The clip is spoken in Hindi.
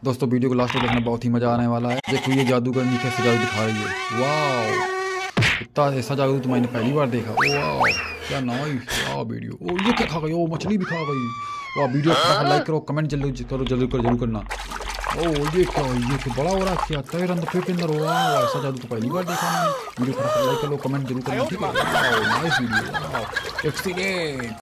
दोस्तों वीडियो को लास्ट में देखना, बहुत ही मजा आने वाला है। देखो ये जादूगर नीचे से जादू दिखा रही है। वाह, इतना ऐसा जादू तो मैंने पहली बार देखा। वाह क्या नाइस। वाह वीडियो, ओ ये क्या खा गई? ओ मछली भी खा गई। वाह वीडियो फटाफट लाइक करो, कमेंट जल्दी करो, जरूर करना। ओ ये क्या, ये तो बड़ा हो रहा है क्या? तेरे अंदर पेट के अंदर। वाह ऐसा जादू तो पहली बार देखा मैंने। वीडियो फटाफट लाइक करो, कमेंट जरूर करना, ठीक है? Nice video, excellent.